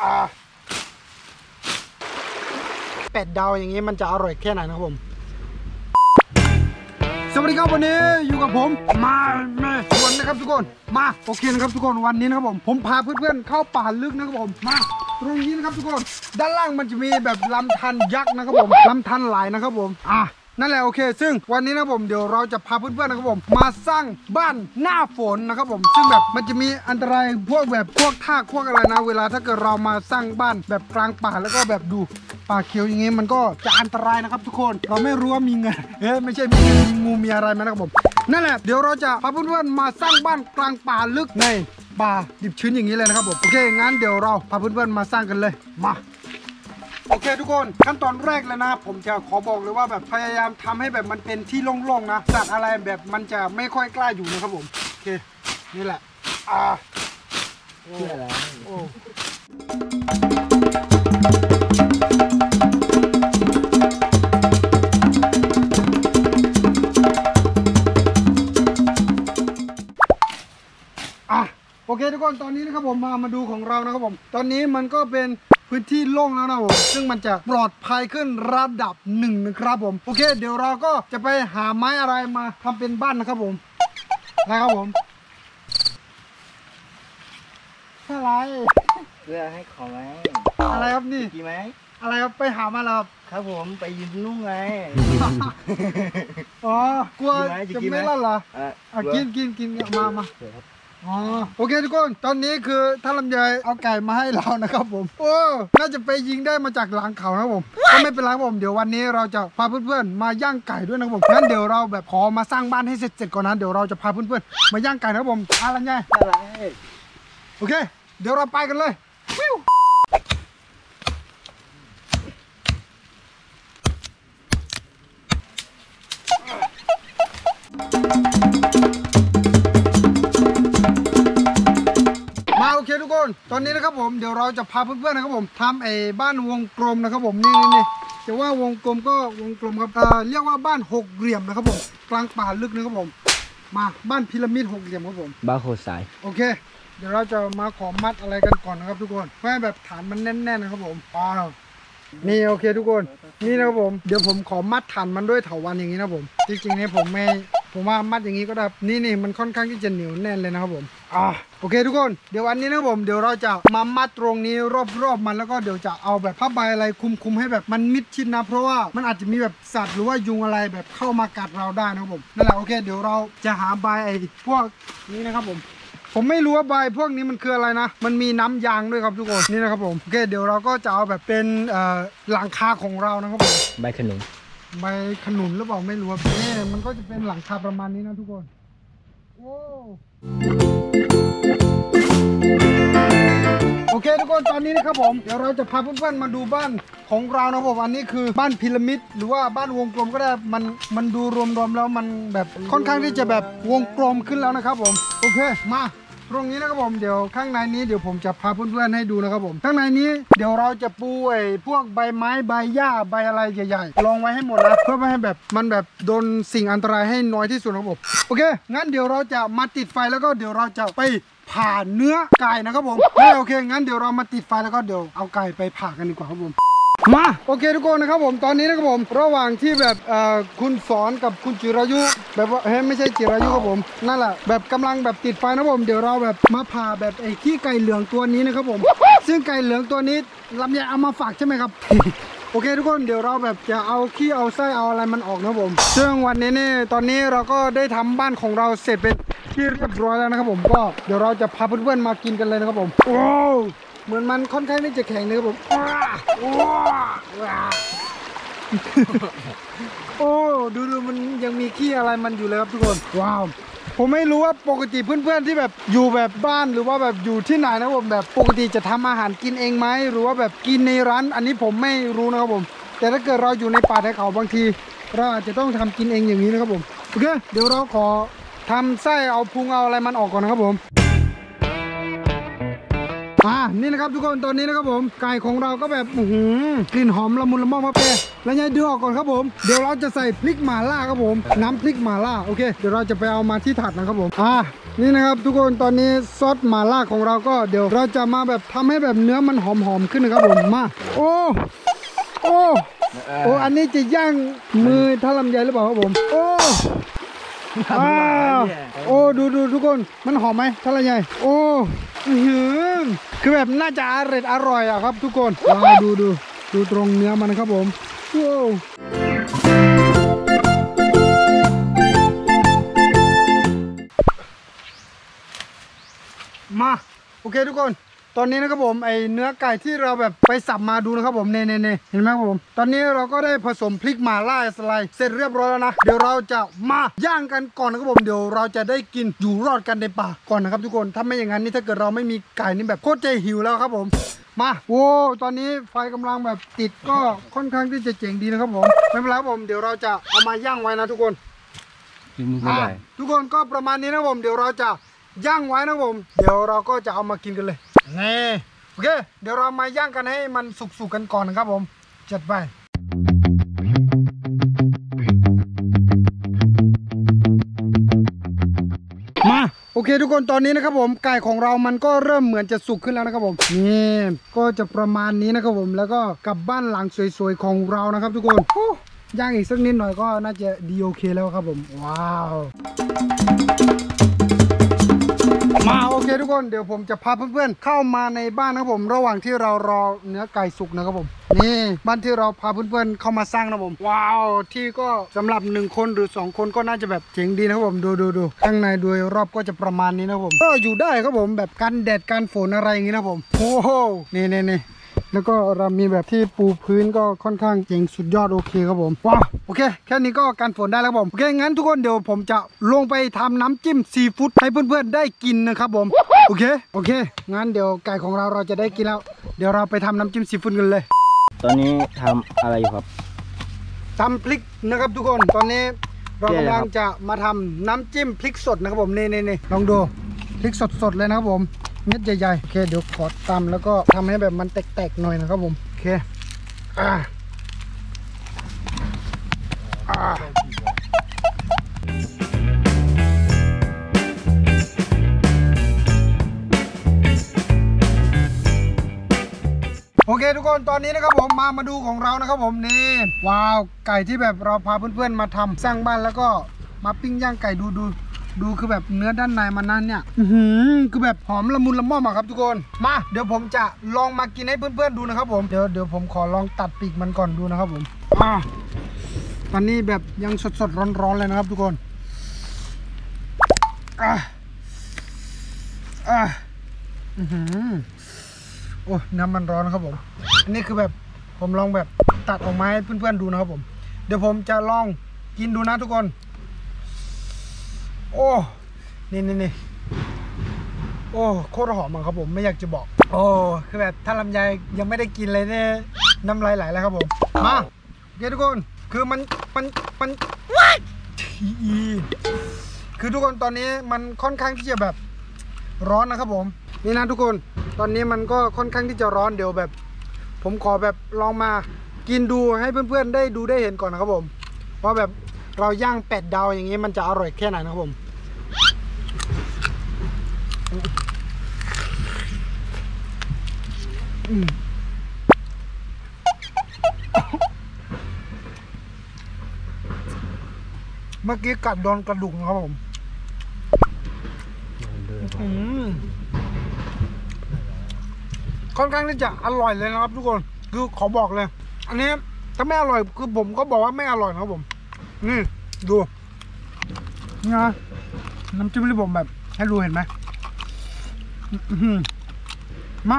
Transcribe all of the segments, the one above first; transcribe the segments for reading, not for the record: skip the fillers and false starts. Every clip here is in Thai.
เป็ดดาวอย่างนี้มันจะอร่อยแค่ไหนนะครับผมสวัสดีครับวันนี้อยู่กับผมมาชวนนะครับทุกคนมาโอเคนะครับทุกคนวันนี้นะครับผมพาเพื่อนๆเข้าป่าลึกนะครับผมมาตรงนี้นะครับทุกคนด้านล่างมันจะมีแบบลำธารยักษ์นะครับผมลำธารไหลนะครับผมนั่นแหละโอเคซึ่งวันนี้นะผมเดี๋ยวเราจะพาเพื่อนๆนะครับผมมาสร้างบ้านหน้าฝนนะครับผมซึ่งแบบมันจะมีอันตรายพวกทากพวกอะไรนะเวลาถ้าเกิดเรามาสร้างบ้านแบบกลางป่าแล้วก็แบบดูป่าเขียวอย่างงี้มันก็จะอันตรายนะครับทุกคนเราไม่รู้ว่ามีเงินไม่ใช่มีงูมีอะไรไหมนะครับผมนั่นแหละเดี๋ยวเราจะพาเพื่อนๆมาสร้างบ้านกลางป่าลึกในป่าดิบชื้นอย่างนี้เลยนะครับผมโอเคงั้นเดี๋ยวเราพาเพื่อนๆมาสร้างกันเลยมาโอเคทุกคนขั้นตอนแรกเลยนะผมจะขอบอกเลยว่าแบบพยายามทำให้แบบมันเป็นที่โล่งๆนะสัตว์อะไรแบบมันจะไม่ค่อยกล้าอยู่นะครับผมโอเคนี่แหละโอ้โอเคทุกคนตอนนี้นะครับผมมาดูของเรานะครับผมตอนนี้มันก็เป็นพื้นที่โล่งแล้วนะผมซึ่งมันจะปลอดภัยขึ้นระดับหนึ่งนะครับผมโอเคเดี๋ยวเราก็จะไปหาไม้อะไรมาทำเป็นบ้านนะครับผมนะครับผมอะไรเพื่อให้ของไหมอะไรครับนี่กี่ไหมอะไรครับไปหามาแล้วครับผมไปยืนนุ่งไงอ๋อกลัวจะไม่รอดเหรอกินมาโอเคทุกคนตอนนี้คือท่านลำไยเอาไก่มาให้เรานะครับผมโอ้น่าจะไปยิงได้มาจากหลังเขานะผมก็ไม่เป็นไรผมเดี๋ยววันนี้เราจะพาเพื่อนๆมาย่างไก่ด้วยนะครับผมงั้นเดี๋ยวเราแบบขอมาสร้างบ้านให้เสร็จก่อนนะเดี๋ยวเราจะพาเพื่อนๆมาย่างไก่นะครับผมลำไยโอเคเดี๋ยวเราไปกันเลยโอเคทุกคนตอนนี้นะครับผมเดี๋ยวเราจะพาเพื่อนๆนะครับผมทำบ้านวงกลมนะครับผมนี่จะว่าวงกลมก็วงกลมครับเรียกว่าบ้านหกเหลี่ยมนะครับผมกลางป่าลึกนะครับผมมาบ้านพีระมิดหกเหลี่ยมครับผมบ้านโคสายโอเคเดี๋ยวเราจะมาขอมัดอะไรกันก่อนนะครับทุกคนเพื่อแบบฐานมันแน่นๆนะครับผมนี่โอเคทุกคนนี่นะครับผมเดี๋ยวผมขอมัดฐานมันด้วยเถาวัลย์อย่างนี้นะผมจริงๆเนี่ยผมว่ามัดอย่างนี้ก็ได้นี่มันค่อนข้างที่จะเหนียวแน่นเลยนะครับผมโอเคทุกคนเดี๋ยววันนี้นะครับผมเดี๋ยวเราจะมามัดตรงนี้รอบๆมันแล้วก็เดี๋ยวจะเอาแบบผ้าใบอะไรคุมให้แบบมันมิดชิดนะเพราะว่ามันอาจจะมีแบบสัตว์หรือว่ายุงอะไรแบบเข้ามากัดเราได้นะครับผมนั่นแหละโอเคเดี๋ยวเราจะหาใบพวกนี้นะครับผมไม่รู้ว่าใบพวกนี้มันคืออะไรนะมันมีน้ำยางด้วยครับทุกคนนี่นะครับผมโอเคเดี๋ยวเราก็จะเอาแบบเป็นหลังคาของเรานะครับผมใบขนุนหรือเปล่าไม่รู้มันก็จะเป็นหลังคาประมาณนี้นะทุกคนโอเคทุกคนตอนนี้นะครับผมเดี๋ยวเราจะพาเพื่อนๆมาดูบ้านของเรานะผมอันนี้คือบ้านพีระมิดหรือว่าบ้านวงกลมก็ได้มันดูรวมแล้วมันแบบค่อนข้างที่จะแบบวงกลมขึ้นแล้วนะครับผมโอเคมาตรงนี้นะครับผมเดี๋ยวข้างในนี้เดี๋ยวผมจะพาเพื่อนๆให้ดูนะครับผมข้างในนี้เดี๋ยวเราจะปูพวกใบไม้ใบหญ้าใบอะไรใหญ่ๆลองไว้ให้หมดนะเพื่อไม่ให้แบบมันแบบโดนสิ่งอันตรายให้น้อยที่สุดนะครับผมโอเคงั้นเดี๋ยวเราจะมาติดไฟแล้วก็เดี๋ยวเราจะไปผ่าเนื้อไก่นะครับผมโอเคงั้นเดี๋ยวเรามาติดไฟแล้วก็เดี๋ยวเอาไก่ไปผ่ากันดีกว่าครับผมมาโอเคทุกคนนะครับผมตอนนี้นะครับผมระหว่างที่แบบคุณสอนกับคุณจิรายุแบบว่าไม่ใช่จิรายุครับผมนั่นแหละแบบกำลังแบบติดไฟนะผมเดี๋ยวเราแบบมาผ่าแบบขี้ไก่เหลืองตัวนี้นะครับผมซึ่งไก่เหลืองตัวนี้ลำไยเอามาฝากใช่ไหมครับ โอเคทุกคนเดี๋ยวเราแบบจะเอาขี้เอาไส้เอาอะไรมันออกนะผมซึ่งวันนี้เนี่ยตอนนี้เราก็ได้ทำบ้านของเราเสร็จเป็นที่เรียบร้อยแล้วนะครับผมก็เดี๋ยวเราจะพาเพื่อนๆมากินกันเลยนะครับผมโอ้เหมือนมันค่อนข้างที่จะแข็งนะครับผมโอ้ดูมันยังมีขี้อะไรมันอยู่เลยครับทุกคนว้าวผมไม่รู้ว่าปกติเพื่อนๆที่แบบอยู่แบบบ้านหรือว่าแบบอยู่ที่ไหนนะผมแบบปกติจะทำอาหารกินเองไหมหรือว่าแบบกินในร้านอันนี้ผมไม่รู้นะครับผมแต่ถ้าเกิดเราอยู่ในป่าในเขาบางทีเราอาจจะต้องทำกินเองอย่างนี้นะครับผมโอเคเดี๋ยวเราขอทำไส้เอาพุงเอาอะไรมันออกก่อนนะครับผมนี่นะครับทุกคนตอนนี้นะครับผมไก่ของเราก็แบบกลิ่นหอมละมุนละม่อมมากเลยแล้วยังดึงออกก่อนครับผมเดี๋ยวเราจะใส่พริกหม่าล่าครับผมน้ำพริกหม่าล่าโอเคเดี๋ยวเราจะไปเอามาที่ถาดนะครับผมนี่นะครับทุกคนตอนนี้ซอสหม่าล่าของเราก็เดี๋ยวเราจะมาแบบทำให้แบบเนื้อมันหอมๆขึ้นนะครับผมมาโอ้อันนี้จะย่างมือท่าลำไยหรือเปล่าครับผมโอ้ดูทุกคนมันหอมไหมท่าลำไยโอ้คือแบบน่าจะอร่อยอะครับทุกคนดูตรงเนื้อมันนะครับผมว้าวมาโอเคทุกคนตอนนี้นะครับผมไอเนื้อไก่ที่เราแบบไปสับมาดูนะครับผมเน่เห็นไหมครับผมตอนนี้เราก็ได้ผสมพริกหม่าล่าสไลด์เสร็จเรียบร้อยแล้วนะเดี๋ยวเราจะมาย่างกันก่อนนะครับผมเดี๋ยวเราจะได้กินอยู่รอดกันในป่าก่อนนะครับทุกคนถ้าไม่อย่างนั้นนี่ถ้าเกิดเราไม่มีไก่นี่แบบโคตรใจหิวแล้วครับผมมาโอ้ตอนนี้ไฟกำลังแบบติดก็ค่อนข้างที่จะเจ๋งดีนะครับผมไม่เป็นไรครับผมเดี๋ยวเราจะเอามาย่างไว้นะทุกคนทุกคนก็ประมาณนี้นะผมเดี๋ยวเราจะย่างไว้นะผมเดี๋ยวเราก็จะเอามากินกันเลยนี่โอเคเดี๋ยวเรามาย่างกันให้มันสุกๆกันก่อนนะครับผมจัดไปมาโอเคทุกคนตอนนี้นะครับผมไก่ของเรามันก็เริ่มเหมือนจะสุกขึ้นแล้วนะครับผมนี่ก็จะประมาณนี้นะครับผมแล้วก็กลับบ้านหลังสวยๆของเรานะครับทุกคนย่างอีกสักนิดหน่อยก็น่าจะดีโอเคแล้วครับผมว้าวมาโอเคทุกคนเดี๋ยวผมจะพาเพื่อนๆเข้ามาในบ้านนะครับผมระหว่างที่เรารอเนื้อไก่สุกนะครับผมนี่บ้านที่เราพาเพื่อนๆเข้ามาสร้างนะผมว้าวที่ก็สำหรับ1คนหรือ2คนก็น่าจะแบบเจ๋งดีนะครับผมดูข้างในโดยรอบก็จะประมาณนี้นะครับผมก็อยู่ได้ครับผมแบบกันแดดกันฝนอะไรอย่างนี้นะผมโอ้โหนี่แล้วก็เรามีแบบที่ปูพื้นก็ค่อนข้างเจ๋งสุดยอดโอเคครับผมว้าวโอเคแค่นี้ก็กันฝนได้แล้วผมโอเคงั้นทุกคนเดี๋ยวผมจะลงไปทำน้ำจิ้มซีฟู้ดให้เพื่อนๆได้กินนะครับผมโอเคงั้นเดี๋ยวไก่ของเราจะได้กินแล้วเดี๋ยวเราไปทำน้ำจิ้มซีฟู้ดกันเลยตอนนี้ทำอะไรอยู่ครับทำพริกนะครับทุกคนตอนนี้เรากำลังจะมาทำน้ำจิ้มพริกสดนะครับผมนี่ลองดูพริกสดเลยนะครับผมเม็ดใหญ่ๆโอเคเดี๋ยวขอตำแล้วก็ทำให้แบบมันแตกๆหน่อยนะครับผมโอเคโอเคทุกคนตอนนี้นะครับผมมาดูของเรานะครับผมนี่ว้าวไก่ที่แบบเราพาเพื่อนๆมาทำสร้างบ้านแล้วก็มาปิ้งย่างไก่ดูคือแบบเนื้อด้านในมันนั่นเนี่ยคือแบบหอมละมุนละม่อมครับทุกคนมาเดี๋ยวผมจะลองมากินให้เพื่อนๆดูนะครับผมเดี๋ยวผมขอลองตัดปีกมันก่อนดูนะครับผมตอนนี้แบบยังสดๆร้อนๆเลยนะครับทุกคนโอ้น้ำมันร้อนนะครับผมอันนี้คือแบบผมลองแบบตัดออกมาให้เพื่อนๆดูนะครับผมเดี๋ยวผมจะลองกินดูนะทุกคนโอ้นี่โอ้โคตรหอมครับผมไม่อยากจะบอกโอ้คือแบบถ้าลำไยยังไม่ได้กินเลยเนี่ยน้ำลายไหลแล้วครับผมมาโอเคทุกคนคือมันคือทุกคนตอนนี้มันค่อนข้างที่จะแบบร้อนนะครับผมนี่นะทุกคนตอนนี้มันก็ค่อนข้างที่จะร้อนเดี๋ยวแบบผมขอแบบลองมากินดูให้เพื่อนๆได้ดูได้เห็นก่อนนะครับผมว่าแบบเราย่าง8 ดาวอย่างนี้มันจะอร่อยแค่ไหนนะครับผมเมื่อกี้กัดโดนกระดูกนะครับผมค่อนข้างที่จะอร่อยเลยนะครับทุกคนคือขอบอกเลยอันนี้ถ้าไม่อร่อยคือผมก็บอกว่าไม่อร่อยนะครับผมนี่ดูนี่นะน้ำจิ้มที่ผมแบบให้ดูเห็นไหมมา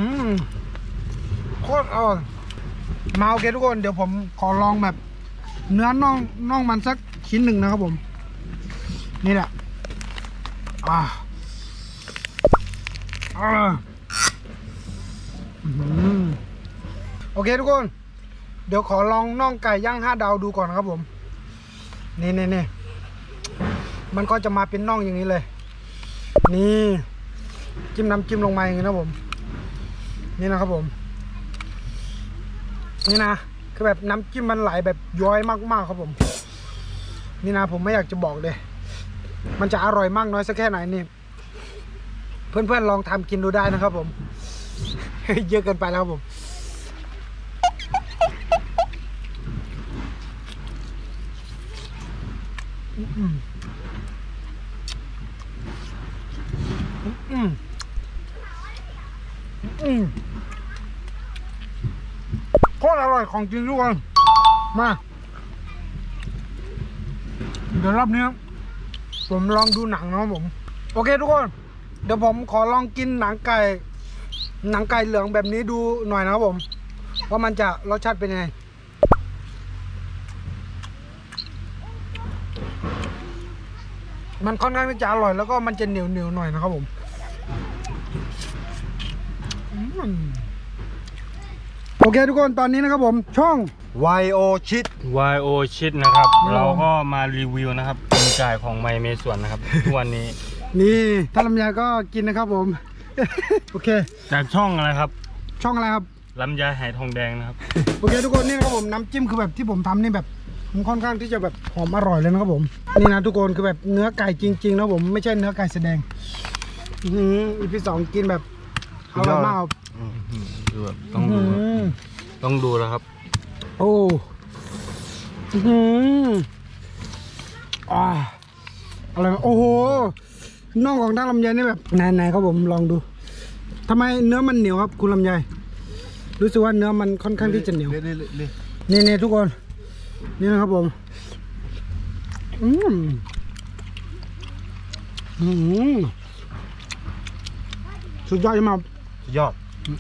โคตรอร่อยมาโอเคทุกคนเดี๋ยวผมขอลองแบบเนื้อน่องมันสักชิ้นหนึ่งนะครับผมนี่แหละโอเคทุกคนเดี๋ยวขอลองน่องไก่ย่าง5 ดาวดูก่อนนะครับผมนี่มันก็จะมาเป็นน่องอย่างนี้เลยนี่จิ้มน้ำจิ้มลงมาอย่างนี้นะผมนี่นะครับผมนี่นะคือแบบน้ำจิ้มมันไหลแบบย้อยมากๆครับผมนี่นะผมไม่อยากจะบอกเลยมันจะอร่อยมากน้อยสักแค่ไหนนี่เพื่อนๆลองทำกินดูได้นะครับผมเยอะเกินไปแล้วครับผมโคตรอร่อยของจริงทุกคนมาเดี๋ยวรอบนี้ผมลองดูหนังนะครับผมโอเคทุกคนเดี๋ยวผมขอลองกินหนังไก่เหลืองแบบนี้ดูหน่อยนะครับผมว่ามันจะรสชาติเป็นยังไงมันค่อนข้างที่จะอร่อยแล้วก็มันจะเหนียวหน่อยนะครับผมโอเคทุกคนตอนนี้นะครับผมช่อง YO ชิด YO ชิดนะครับเราก็มารีวิวนะครับกินไก่ของไมเมส่วนนะครับ ทุกวันนี้นี่ถ้าลำไยก็กินนะครับผม โอเคจากช่องอะไรครับช่องอะไรครับลำไยไหทองแดงนะครับโอเคทุกคนนี่นะครับผมน้ำจิ้มคือแบบที่ผมทำนี่แบบมันค่อนข้างที่จะแบบหอมอร่อยเลยนะครับผมนี่นะทุกคนคือแบบเนื้อไก่จริงๆนะผมไม่ใช่เนื้อไก่แสดงEP 2กินแบบอร่อยมากคือแบบต้องดูแล้วครับโอ้อะไรโอ้โหน่องของด้านลำไยนี่แบบไหนครับผมลองดูทำไมเนื้อมันเหนียวครับคุณลำไยรู้สึกว่าเนื้อมันค่อนข้างที่จะเหนียวนี่ทุกคนนี่นะครับผมสุดยอดมากยอด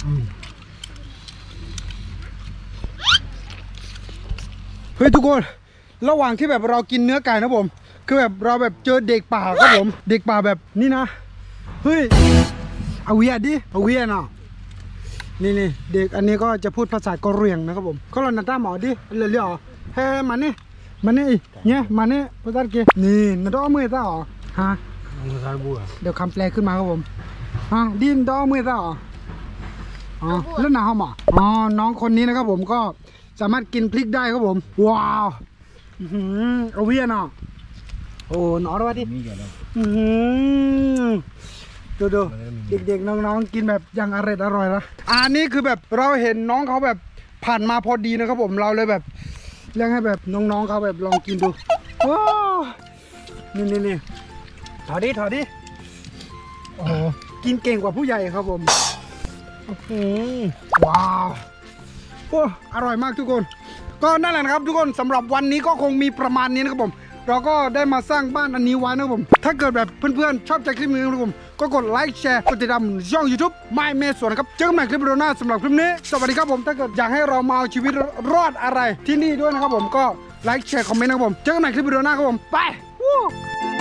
เฮ้ยทุกคนระหว่างที่แบบเรากินเนื้อไก่นะผมคือแบบเราแบบเจอเด็กป่าครับผมเด็กป่าแบบนี่นะเฮ้ยเอาเวียดิเอาเวียน่ะนี่เด็กอันนี้ก็จะพูดภาษากะเหรี่ยงนะครับผมเขาลองนัดตาหมอดิเรื่อยๆเฮ้มานี่เนี่ยมานี่ภาษาเกนี่นัดอ้อมือตาอ๋อฮะเดี๋ยวคำแปลขึ้นมาครับผมฮะดินดอมือตาอ๋อแล้วหนาเขาหมออ๋อน้องคนนี้นะครับผมก็สามารถกินพริกได้ครับผมว้าวเอาเวียน่ะโอ้หนอด้วยดิดูเด็กๆน้องๆกินแบบอย่างอร่อยนะอันนี้คือแบบเราเห็นน้องเขาแบบผ่านมาพอดีนะครับผมเราเลยแบบเรียกให้แบบน้องๆเขาแบบลองกินดูว้าวนี่ถอดดิโอ้โหกินเก่งกว่าผู้ใหญ่ครับผมว้าวโอ้อร่อยมากทุกคนก็นั่นแหละนะครับทุกคนสำหรับวันนี้ก็คงมีประมาณนี้นะครับผมเราก็ได้มาสร้างบ้านอันนี้ไว้นะครับผมถ้าเกิดแบบเพื่อนๆชอบใจคลิปนี้นะครับผมก็กดไลค์แชร์กดติดตามช่อง YouTube ไม่เมสวนนะครับเจอกันใหม่คลิปวิดีโอหน้าสำหรับคลิปนี้สวัสดีครับผมถ้าเกิดอยากให้เรามาเอาชีวิตรอดอะไรที่นี่ด้วยนะครับผมก็ไลค์แชร์คอมเมนต์นะครับผมเจอกันใหม่คลิปวิดีโอหน้าครับผมไป